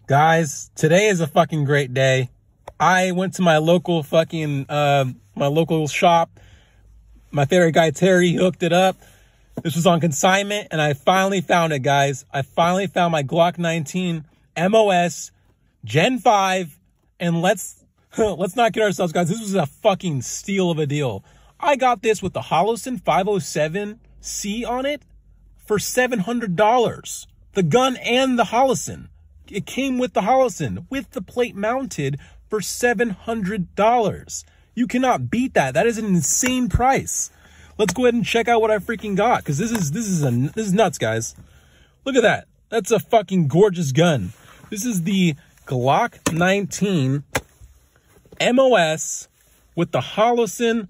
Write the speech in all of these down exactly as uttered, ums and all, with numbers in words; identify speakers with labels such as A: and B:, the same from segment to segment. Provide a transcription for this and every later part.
A: Guys, today is a fucking great day. I went to my local fucking, uh, my local shop. My favorite guy, Terry, he hooked it up. This was on consignment, and I finally found it, guys. I finally found my Glock nineteen M O S Gen five, and let's, let's not kid ourselves, guys. This was a fucking steal of a deal. I got this with the Holosun five oh seven C on it for seven hundred dollars. The gun and the Holosun. It came with the Holosun, with the plate mounted for seven hundred dollars. You cannot beat that. That is an insane price. Let's go ahead and check out what I freaking got, because this is this is a this is nuts, guys. Look at that. That's a fucking gorgeous gun. This is the Glock nineteen M O S with the Holosun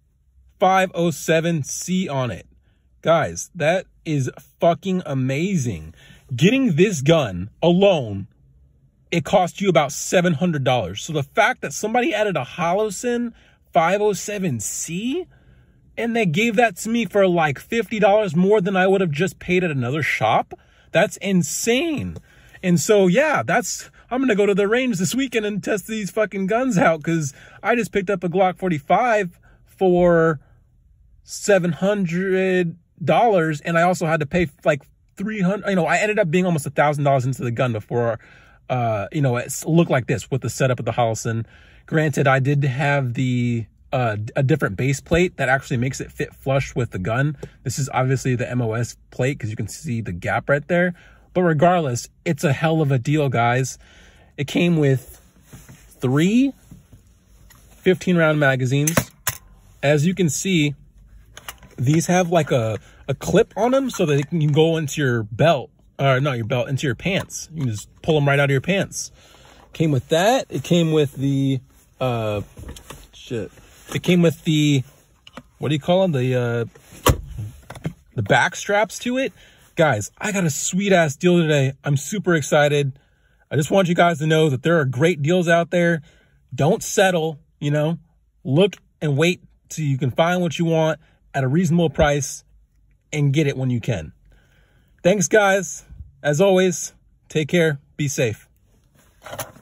A: five oh seven C on it. Guys, that is fucking amazing. Getting this gun alone, it cost you about seven hundred dollars. So the fact that somebody added a Holosun five oh seven C and they gave that to me for like fifty dollars more than I would have just paid at another shop, that's insane. And so, yeah, that's, I'm going to go to the range this weekend and test these fucking guns out, because I just picked up a Glock forty-five for seven hundred dollars, and I also had to pay like three hundred, you know, I ended up being almost a thousand dollars into the gun before, uh, you know, it looked like this with the setup of the Holosun. Granted, I did have the, uh, a different base plate that actually makes it fit flush with the gun. This is obviously the M O S plate, because you can see the gap right there. But regardless, it's a hell of a deal, guys. It came with three fifteen round magazines. As you can see, these have like a, a clip on them so that they can go into your belt, or not your belt, into your pants. You can just pull them right out of your pants. Came with that. It came with the, uh, shit. It came with the, what do you call them? The, uh, the back straps to it. Guys, I got a sweet ass deal today. I'm super excited. I just want you guys to know that there are great deals out there. Don't settle, you know, look and wait till you can find what you want at a reasonable price and get it when you can. Thanks, guys. As always, take care. Be safe.